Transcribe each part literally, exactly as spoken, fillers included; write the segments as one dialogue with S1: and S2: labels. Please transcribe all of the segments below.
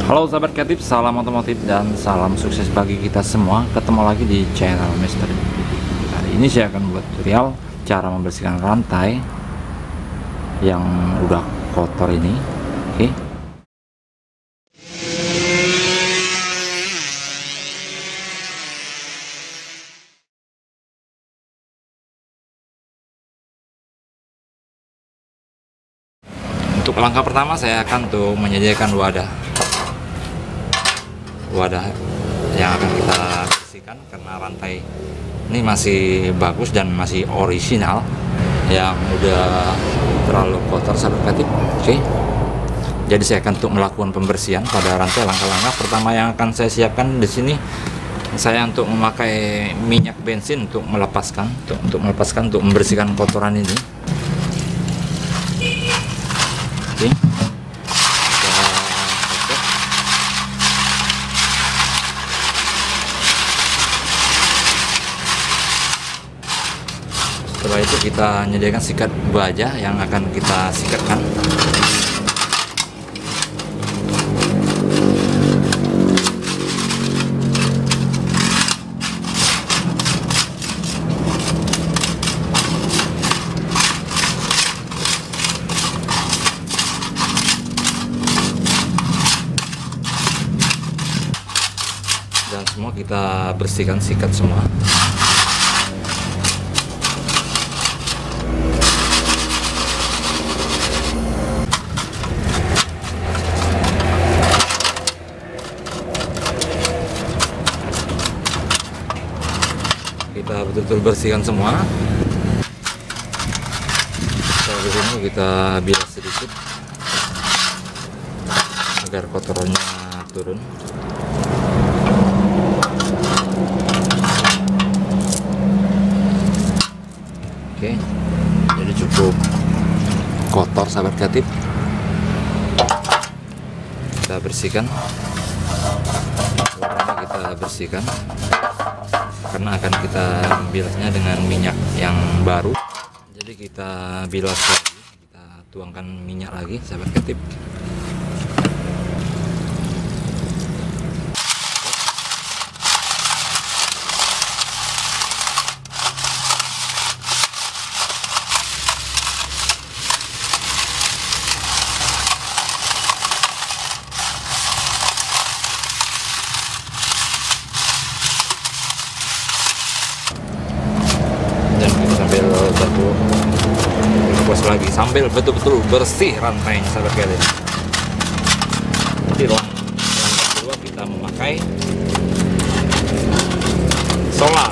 S1: Halo sahabat kreatif, salam otomotif dan salam sukses bagi kita semua. Ketemu lagi di channel Mister Hari ini saya akan buat tutorial cara membersihkan rantai yang udah kotor ini. Oke. Untuk langkah pertama saya akan tuh menyediakan wadah wadah yang akan kita bersihkan karena rantai ini masih bagus dan masih orisinal, yang udah terlalu kotor sahabat kreatif. Oke, jadi saya akan untuk melakukan pembersihan pada rantai. Langkah-langkah pertama yang akan saya siapkan di sini, saya untuk memakai minyak bensin untuk melepaskan untuk, untuk melepaskan untuk membersihkan kotoran ini. Oke. Setelah itu kita menyediakan sikat baja yang akan kita sikatkan. Dan semua kita bersihkan, sikat semua. Kita betul-betul bersihkan semua. Setelah ini kita bilas sedikit agar kotorannya turun. Oke, jadi cukup kotor sahabat kreatif. Kita bersihkan, kotorannya kita bersihkan karena akan kita bilasnya dengan minyak yang baru. Jadi kita bilas lagi, kita tuangkan minyak lagi sahabat kreatif. Bos lagi sambil betul-betul bersih rantainya sahabat kalian. Jadi langkah kedua kita memakai solar.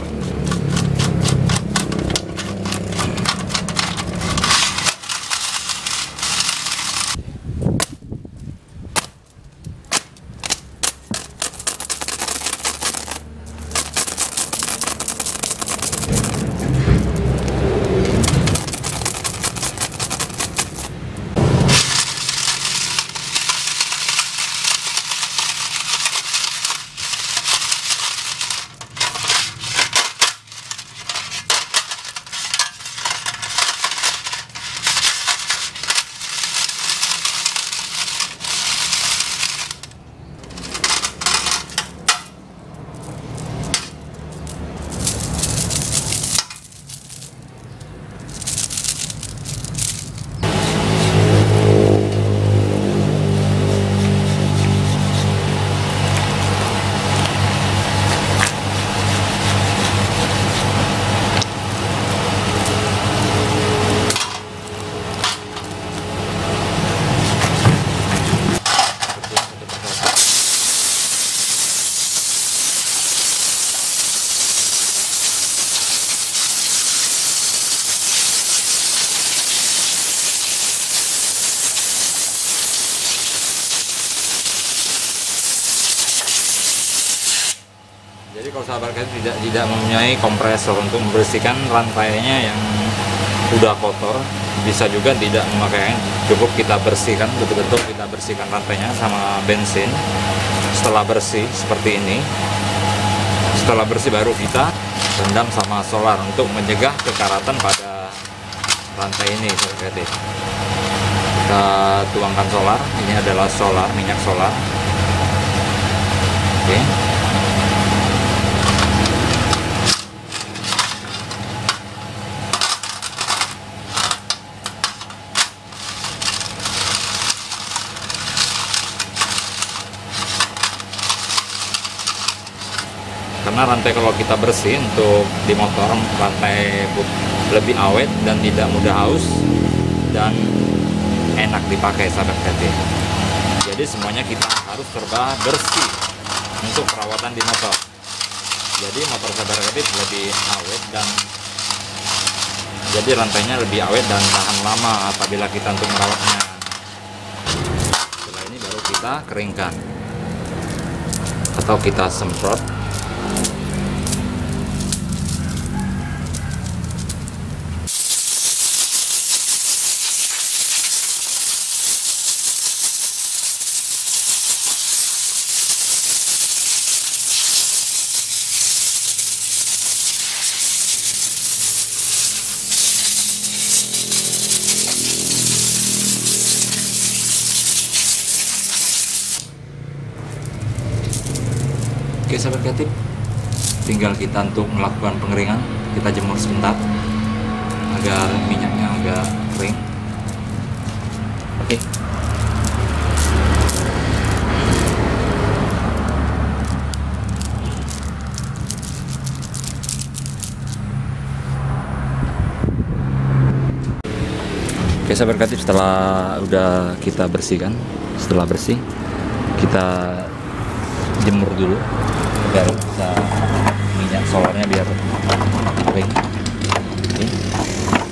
S1: Jadi kalau sahabat kalian tidak tidak mempunyai kompresor untuk membersihkan rantainya yang udah kotor, bisa juga tidak memakai, cukup kita bersihkan, betul-betul kita bersihkan rantainya sama bensin. Setelah bersih seperti ini, setelah bersih baru kita rendam sama solar untuk mencegah kekaratan pada rantai ini sahabat kalian. Kita tuangkan solar, ini adalah solar, minyak solar. Oke. Karena rantai kalau kita bersih untuk di motor, rantai lebih awet dan tidak mudah haus dan enak dipakai sahabat kreatif. Jadi semuanya kita harus serba bersih untuk perawatan di motor. Jadi motor sahabat kreatif lebih awet dan jadi rantainya lebih awet dan tahan lama apabila kita untuk merawatnya. Setelah ini baru kita keringkan atau kita semprot. Oke sahabat kreatif, tinggal kita untuk melakukan pengeringan. Kita jemur sebentar agar minyaknya agak kering. Oke. Oke sahabat kreatif, setelah udah kita bersihkan, setelah bersih kita jemur dulu biar bisa minyak solarnya biar kering. Oke.